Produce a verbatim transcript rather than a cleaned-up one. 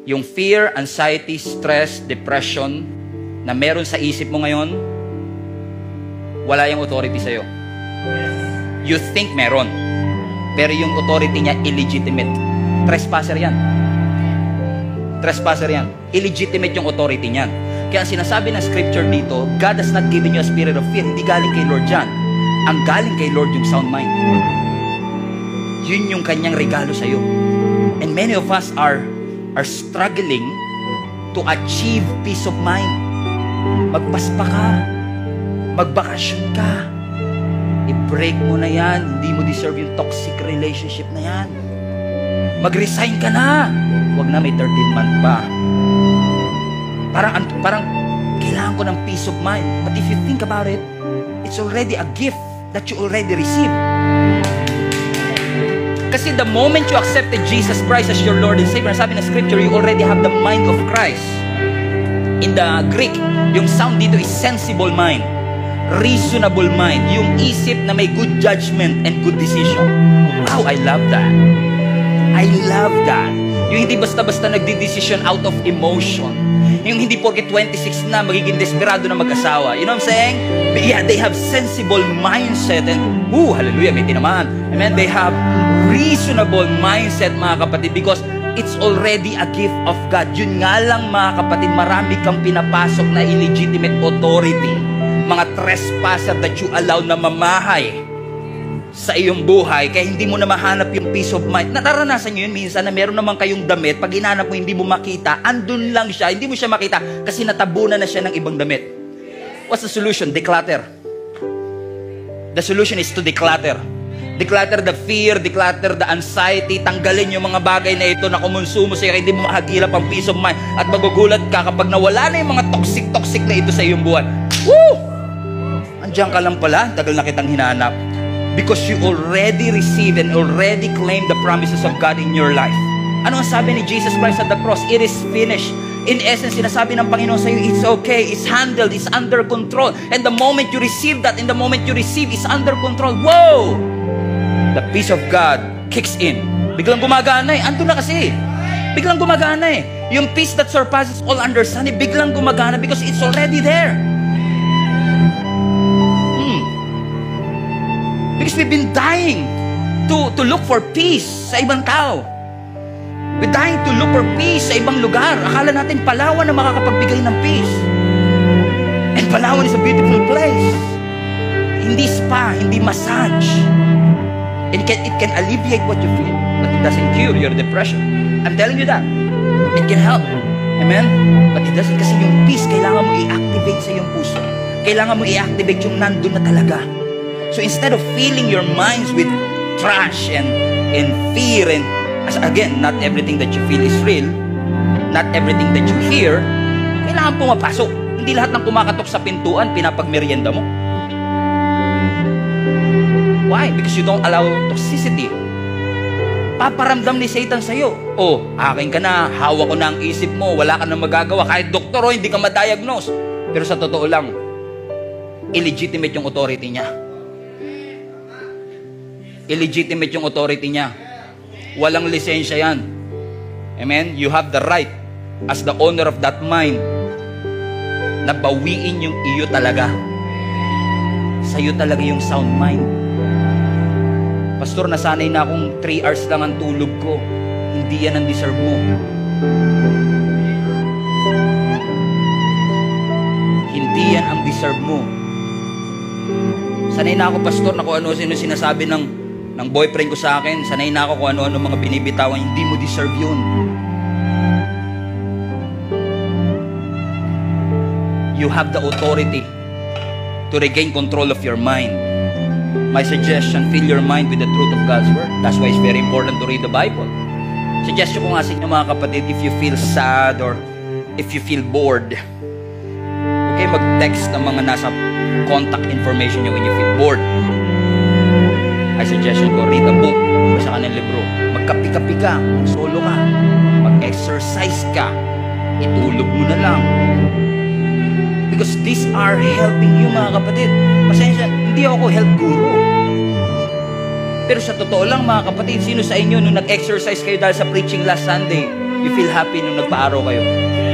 Yung fear, anxiety, stress, depression na meron sa isip mo ngayon, wala yung authority sa'yo. You think meron, pero yung authority niya illegitimate. Trespasser yan. Trespasser yan. Illegitimate yung authority niyan. Kaya ang sinasabi ng scripture dito, God has not given you a spirit of fear. Hindi galing kay Lord yan. Ang galing kay Lord yung sound mind. Yun yung kanyang regalo sa'yo. And many of us are are struggling to achieve peace of mind. Magpaspa ka. Magbakasyon ka. I-break mo na yan. Hindi mo deserve yung toxic relationship na yan. Mag-resign ka na. Huwag na, may thirteen month pa. Parang, parang kailangan ko ng peace of mind. But if you think about it, it's already a gift that you already received. Kasi the moment you accepted Jesus Christ as your Lord and Savior, sabi ng scripture, you already have the mind of Christ. In the Greek, yung sound dito is sensible mind, reasonable mind, yung isip na may good judgment and good decision. Wow, I love that. I love that. Yung hindi basta-basta nagdi-decision out of emotion. Yung hindi porke twenty-six na magiging desperado na mag-asawa. You know what I'm saying? But yeah, they have sensible mindset and, woo, hallelujah, may tinamaan. Amen? They have reasonable mindset, mga kapatid, because it's already a gift of God. Yun nga lang, mga kapatid, marami kang pinapasok na illegitimate authority. Mga trespasser that you allow na mamahay sa iyong buhay, kaya hindi mo na mahanap yung peace of mind. Nararanasan nyo yun minsan na meron naman kayong damit, pag hinanap mo hindi mo makita, andun lang siya, hindi mo siya makita kasi natabunan na siya ng ibang damit. What's the solution? Declutter. The solution is to declutter. Declutter the fear, declutter the anxiety, tanggalin yung mga bagay na ito na kumonsumo sa'yo, hindi mo mahagilap ang peace of mind, at magugulat ka kapag nawala na yung mga toxic-toxic na ito sa iyong buhay. Woo! Andiyan ka lang pala, tagal na kitang hinanap. Because you already received and already claimed the promises of God in your life. Ano ang sabi ni Jesus Christ at the cross? It is finished. In essence, sinasabi ng Panginoon sa iyo, it's okay, it's handled, it's under control. And the moment you receive that, in the moment you receive, it's under control. Whoa! The peace of God kicks in. Biglang gumagana eh. Andun na kasi. Biglang gumagana eh. Yung peace that surpasses all understanding, biglang gumagana because it's already there. Because we've been dying to, to look for peace sa ibang tao. We're dying to look for peace sa ibang lugar. Akala natin Palawan na makakapagbigay ng peace. And Palawan is a beautiful place. Hindi spa, hindi massage. It can, it can alleviate what you feel, but it doesn't cure your depression. I'm telling you that. It can help. Amen? But it doesn't, kasi yung peace, kailangan mo i-activate sa iyong puso. Kailangan mo i-activate yung nandun na talaga. So instead of filling your minds with trash and, and fear, and as again, not everything that you feel is real, not everything that you hear, kailangan pumapasok. Hindi lahat ng kumakatok sa pintuan, pinapagmerienda mo. Why? Because you don't allow toxicity. Paparamdam ni Satan sa'yo, oh, akin ka na, hawak ko na ang isip mo, wala ka na magagawa, kahit doktor o hindi ka ma-diagnose. Pero sa totoo lang, illegitimate yung authority niya. Illegitimate yung authority niya. Walang lisensya yan. Amen? You have the right as the owner of that mind na bawiin yung iyo talaga. Sa'yo talaga yung sound mind. Pastor, nasanay na akong three hours lang ang tulog ko. Hindi yan ang deserve mo. Hindi yan ang deserve mo. Sanay na ako, pastor, na kung ano-ano sinasabi ng ng boyfriend ko sa akin, sanay na ako kung ano-ano mga binibitawan, hindi mo deserve yun. You have the authority to regain control of your mind. My suggestion, fill your mind with the truth of God's Word. That's why it's very important to read the Bible. Suggestion ko nga sa inyo, mga kapatid, if you feel sad or if you feel bored, okay, mag-text ng mga nasa contact information nyo when you feel bored. I suggestion ko, read a book, basa ka ng libro, magkapi-kapi ka, solo ka, mag-exercise ka, itulog mo na lang. Because these are helping you, mga kapatid. Pasensya, hindi ako health guru. Pero sa totoo lang, mga kapatid, sino sa inyo nung nag-exercise kayo dahil sa preaching last Sunday, You feel happy nung nagpa-araw kayo.